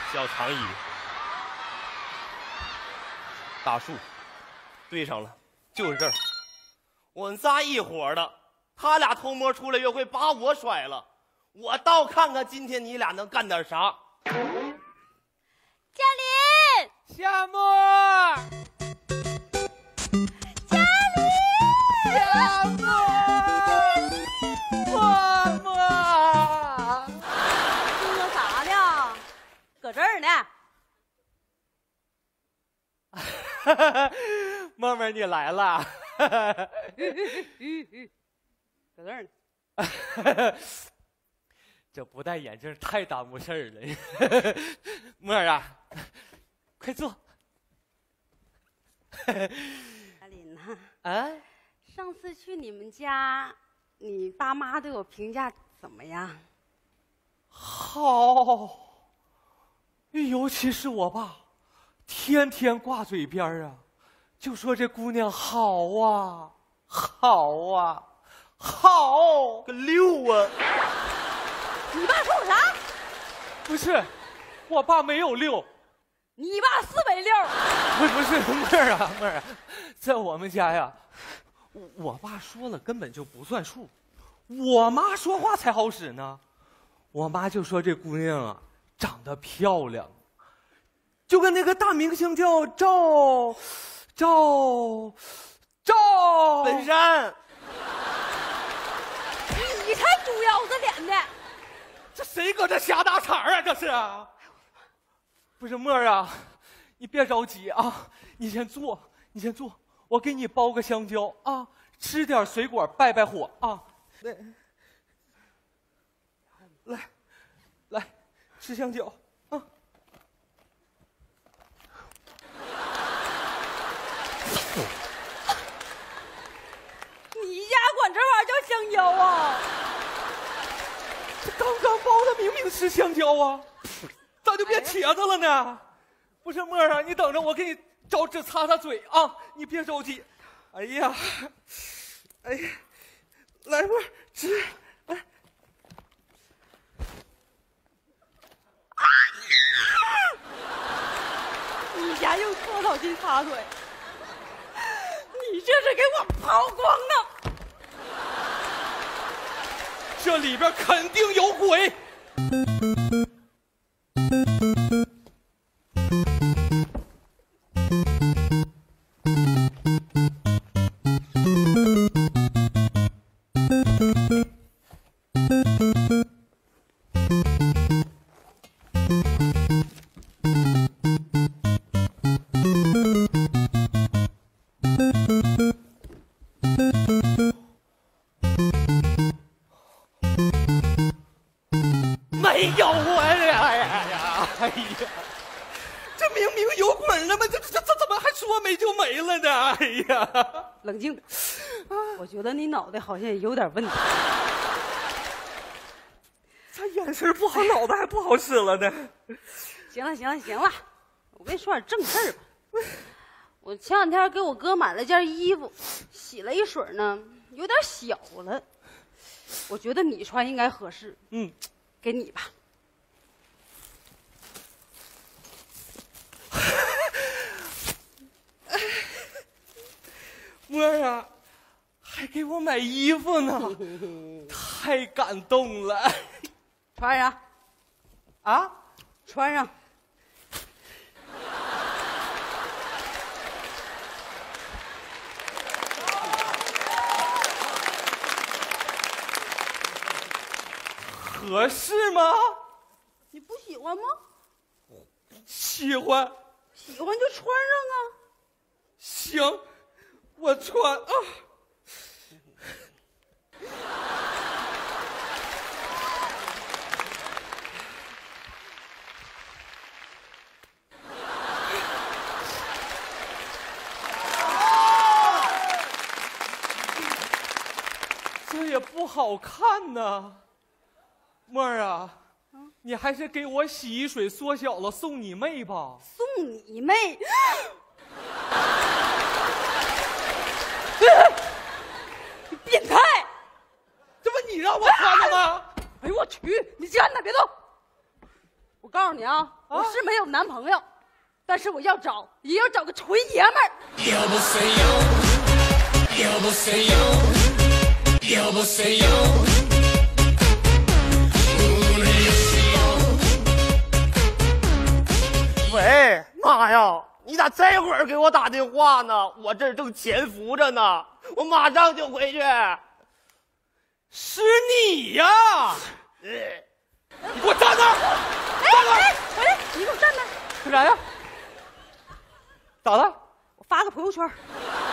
小长椅，大树，对上了，就是这儿。我们仨一伙的，他俩偷摸出来约会，把我甩了。我倒看看今天你俩能干点啥。 嘉林， 夏沫， 嘉林， 夏沫，沫沫， 说啥呢？搁这儿呢。 沫沫你来了。 搁这儿呢。 这不戴眼镜太耽误事儿了。沫儿啊，快坐。 嘉林呐， 啊， 上次去你们家，你爸妈对我评价怎么样？ 好，尤其是我爸，天天挂嘴边啊，就说这姑娘好啊，好啊，好个六啊！ 你爸说我啥？ 不是，我爸没有六。 你爸460。 不是妹儿啊，妹儿啊，在我们家呀，我爸说了根本就不算数，我妈说话才好使呢。我妈就说这姑娘啊长得漂亮，就跟那个大明星叫赵本山， 你才猪腰子脸呢！ 这谁搁这瞎打场啊？这是啊？不是沫儿啊，你别着急啊，你先坐，你先坐，我给你包个香蕉啊，吃点水果败败火啊。对，来，吃香蕉啊。 你家管这玩意儿叫香蕉啊？ 这刚刚包的明明是香蕉啊，咋就变茄子了呢？不是沫儿啊，你等着，我给你找纸擦擦嘴啊，你别着急。哎呀，来沫儿吃，来。 你家用多少劲擦嘴？你这是给我刨光了！ 这里边肯定有鬼。没有啊！哎呀，这明明有鬼了吗？这怎么还说没就没了呢？哎呀， 冷静点，我觉得你脑袋好像有点问题。 他眼神不好，脑袋还不好使了呢。 行了，我跟你说点正事儿吧。我前两天给我哥买了件衣服，洗了一水呢，有点小了。我觉得你穿应该合适。给你吧。 沫儿啊，还给我买衣服呢，太感动了。 穿上。 啊？ 穿上。 合适吗？ 你不喜欢吗？ 喜欢。 喜欢就穿上啊。 行，我穿啊。这也不好看呢。沫儿啊，你还是给我洗衣水缩小了送你妹吧。 送你妹！你变态！ 这不你让我穿的吗？ 哎呦我去！你站那别动！ 我告诉你啊，我是没有男朋友，但是我要找，也要找个纯爷们儿。 喂，妈呀！你咋这会儿给我打电话呢？我这儿正潜伏着呢，我马上就回去。是你呀！你给我站那儿！站那儿！ 回来，你给我站那儿！ 干啥呀？咋了？ 我发个朋友圈。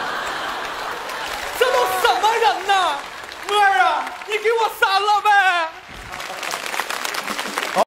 这都什么人呢？妹儿啊，你给我删了呗！